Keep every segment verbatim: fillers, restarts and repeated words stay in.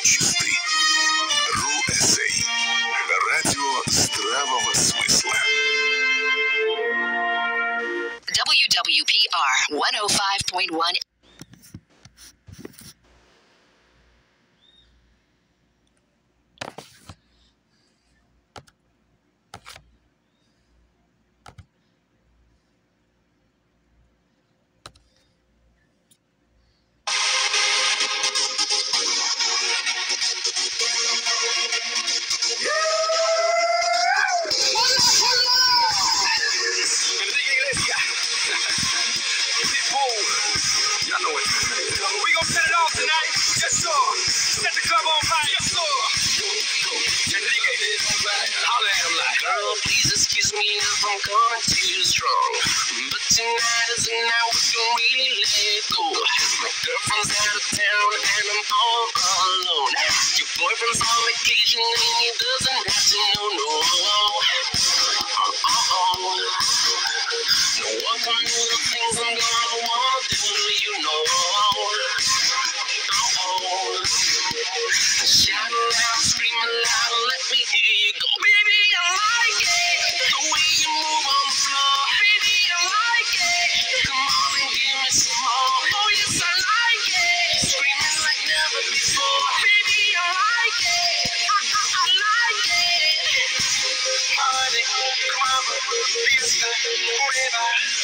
чистый. РУ эс эй. Радио здравого смысла. дабл ю дабл ю пи ар one oh five point one. Girl, please excuse me if I'm coming too strong, but tonight is the night we can really let go. My girlfriend's out of town and I'm all alone. Your boyfriend's on vacation and he doesn't have to know, no. Uh-oh. No one can do the things I'm gonna wanna do, you know. Uh-oh. Shout loud, scream loud, let me hear you go, baby. I like it, the way you move on the floor. Baby, I like it, come on and give me some more. Oh yes, I like it, screaming like never before. Baby, I like it, I, I, I like it. Honey, come on, listen, forever.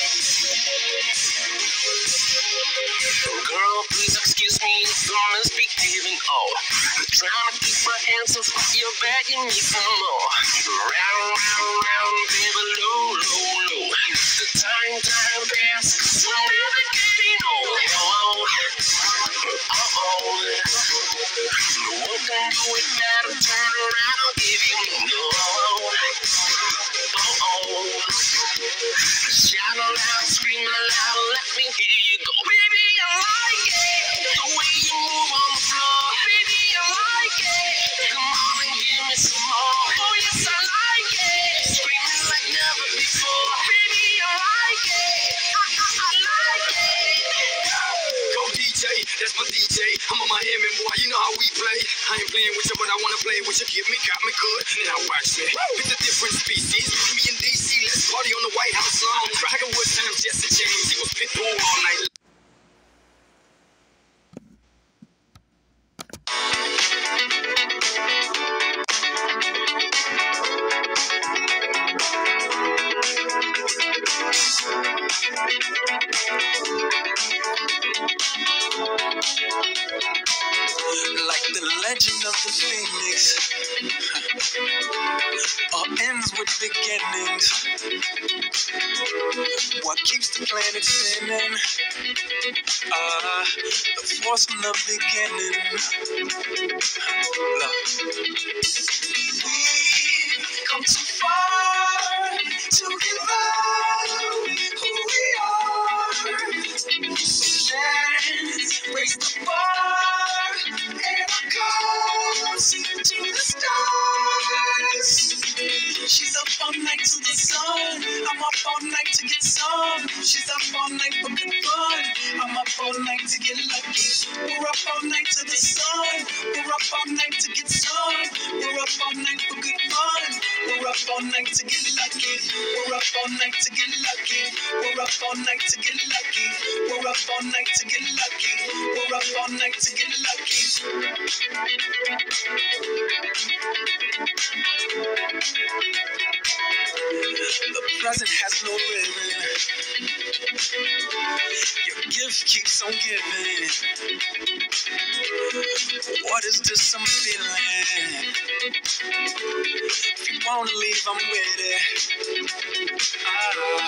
Girl, please excuse me if I'm misbehaving. Oh, I'm trying to keep my hands off, but you're begging me for more. Round, round, round, baby, low, low, low. The time, time pass, cause I'm never getting old. Oh, uh-oh. No one can do it better. Turn around, I'll give you more. Uh-oh. Shout aloud, scream aloud, let me hear you go. Baby, I like it, the way you move on the floor. Baby, I like it, come on and give me some more. Oh yes, I like it, screaming like never before. Baby, I like it, I, I, I like it. Go D J, that's my D J. I'm a Miami boy, you know how we play. I ain't playing with you, but I wanna play with you. Give me, got me good. Now watch me. It's a different species. Me and D C, let's party on the White House lawn. Tiger Woods times Jesse James. He was Pitbull all night. Like the legend of the phoenix, all ends with beginnings. What keeps the planet spinning? Ah, the force from the beginning. Look. We've come too far to give up who we are. So let's raise the bar and goes to the stars. She's up all night to the sun. I'm up all night to get some. She's up all night for good fun. I'm up all night to get lucky. We're up all night to the sun. We're up all night to get some. We're up all night for good fun. We're up all night to get lucky. We're up all night to get lucky. We're up all night to get lucky. We're up all night to get lucky. We're up all night to get lucky. The present has no ribbon. Your gift keeps on giving. What is this I'm feeling? If you wanna leave, I'm with it. Ah.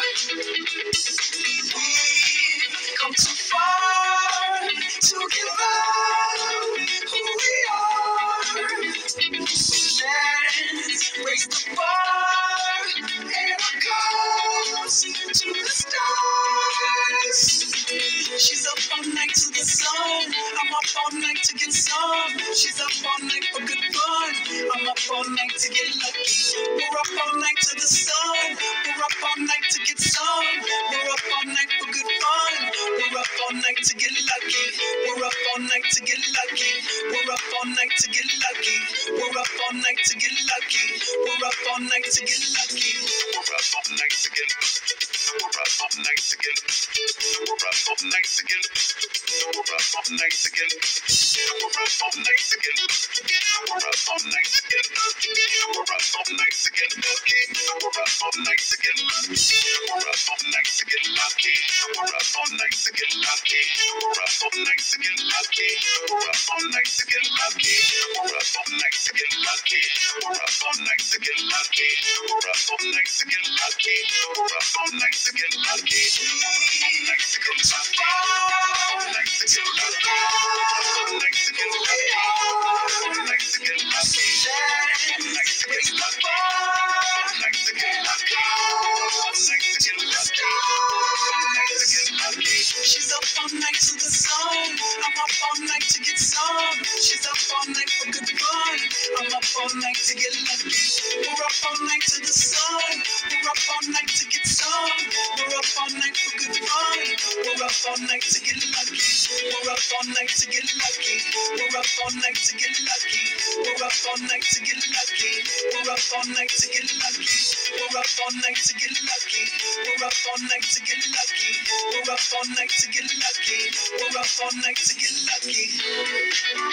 We've come too far to give up who we are. So let's raise the bar and goes to the stars. She's up all night to the sun. I'm up all night to get some. She's up all night for good fun. I'm up all night to get lucky. We're up all night to the sun. We're up all night to get some. We're up all night for good fun. We're up all night to get lucky. We're up all night to get lucky. We're up all night to get lucky. We're up all night to get lucky. We're up all night to get lucky. We're up all night to get. We're up all night to get. We're up all night to get. We're up all night to get. We're up all night to get. We're up all night to get. We're up all night to get lucky. We're up all night to get lucky. We're up all night to get lucky. We're up all night to get lucky. We're up all night to get lucky. We're up all night to get lucky. We're up all night to get lucky. We're up all night to get lucky. We're up all night to get lucky. We're up all night to get lucky. All night to get lucky. All night to get lucky. All night to get lucky. All night to get lucky. All night to get lucky. All night to get lucky. All night to get lucky. All night to get lucky. She's up all night to the sun. I'm up all night to get some. She's up all night for good fun. I'm up all night to get lucky. We're up all night to the sun. We're up all night to get some. We're up all night for good fun. We're up all night to get lucky. We're up all night to get lucky. We're up all night to get lucky. We're up all night to get lucky. We're up all night to get lucky. We're up all night to get lucky. We're up all night to get lucky. We're up all night to get lucky. We're up all night to get lucky.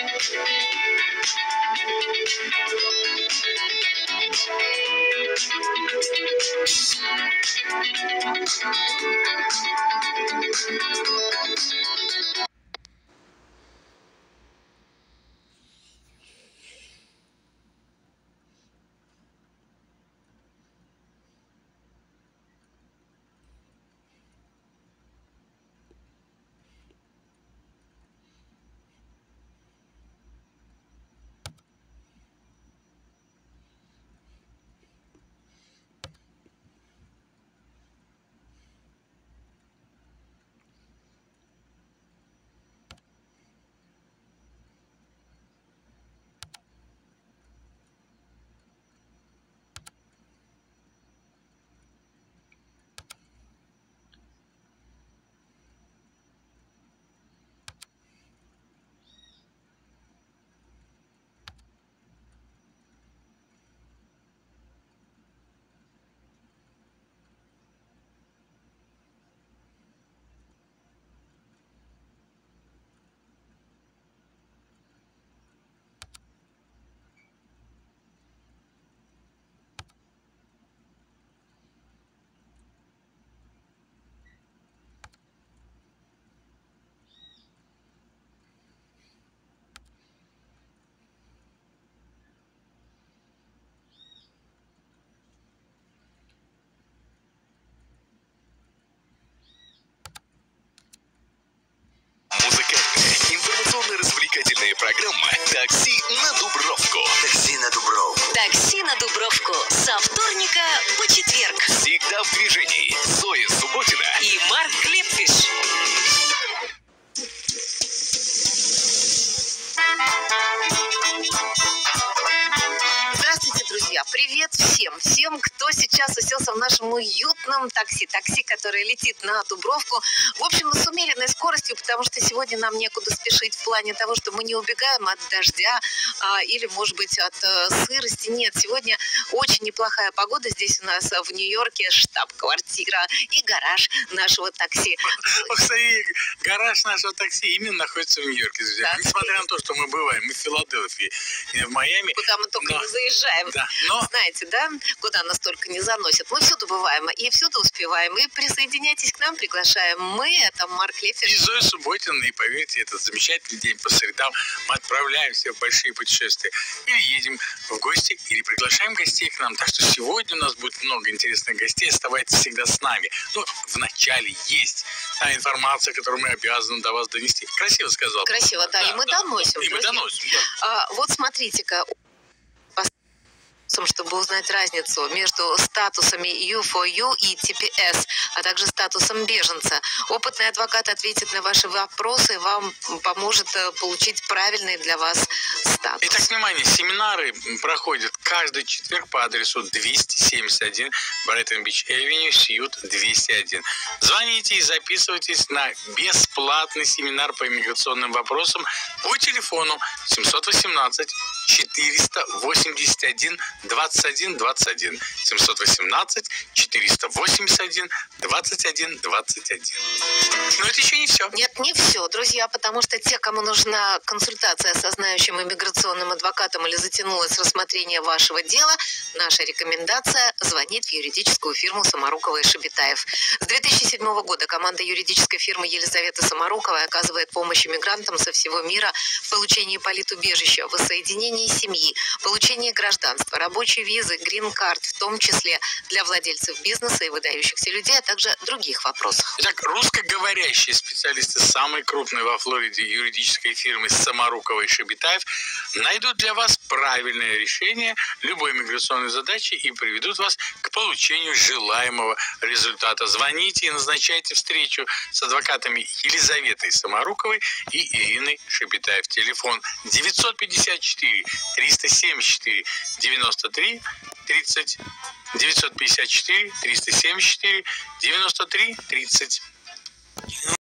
Музыкальная, информационно-развлекательная программа «Такси на Дубровку». Такси на Дубровку. Такси на Дубровку со вторника по четверг. Всегда в движении. Зоя Субботина. И Марк Клепфиш. Здравствуйте, друзья! Привет всем! Всем, кто сейчас уселся в нашем уютном такси. Такси, которое летит на Дубровку. В общем, с умеренной скоростью, потому что сегодня нам некуда спешить в плане того, что мы не убегаем от дождя а, или, может быть, от а, сырости. Нет, сегодня очень неплохая погода. Здесь у нас в Нью-Йорке штаб-квартира и гараж нашего такси. Кстати, гараж нашего такси именно находится в Нью-Йорке, друзья. Да, Несмотря на то, что мы бываем и в Филадельфии, и в Майами. Куда мы только но, не заезжаем. Да, но... Знаете, да, куда нас только не заносят. Мы всюду бываем и всюду успеваем. И присоединяйтесь к нам, приглашаем. Мы, это Марк Клепфиш. И Зоя Субботина, и поверьте, этот замечательный день по средам мы отправляемся в большие путешествия. Или едем в гости, или приглашаем гостей к нам. Так что сегодня у нас будет много интересных гостей. Оставайтесь всегда с нами. Но вначале есть та информация, которую мы обязаны до вас донести. Красиво сказал. Красиво, да, да и мы да. доносим. И мы друзья. доносим, да. А, вот смотрите-ка, чтобы узнать разницу между статусами ю фор ю и ти пи эс, а также статусом беженца. Опытный адвокат ответит на ваши вопросы и вам поможет получить правильный для вас статус. Итак, внимание, семинары проходят каждый четверг по адресу двести семьдесят один Брайтон-Бич Авеню, Сьют двести один. Звоните и записывайтесь на бесплатные бесплатный семинар по иммиграционным вопросам по телефону семьсот восемнадцать четыреста восемьдесят один двадцать один двадцать один. семьсот восемнадцать четыреста восемьдесят один двадцать один двадцать один. Но это еще не все. Нет, не все, друзья, потому что те, кому нужна консультация со знающим иммиграционным адвокатом или затянулось рассмотрение вашего дела, наша рекомендация – звонить в юридическую фирму Самарукова и Шебетаев. С две тысячи седьмого года команда юридической фирмы Елизаветы Самаруковой оказывает помощь иммигрантам со всего мира в получении политубежища, воссоединении семьи, получении гражданства, рабочей визы, грин-карт, в том числе для владельцев бизнеса и выдающихся людей, а также других вопросах. Итак, русскоговорящие специалисты самой крупной во Флориде юридической фирмы Самарукова и Шебетаев найдут для вас правильное решение любой иммиграционной задачи и приведут вас к получению желаемого результата. Звоните и назначайте встречу с адвокатами Елизаветой Самаруковой и Ириной Шебетаев. Телефон девятьсот пятьдесят четыре триста семьдесят четыре девяносто три тридцать. девятьсот пятьдесят четыре триста семьдесят четыре девяносто три тридцать.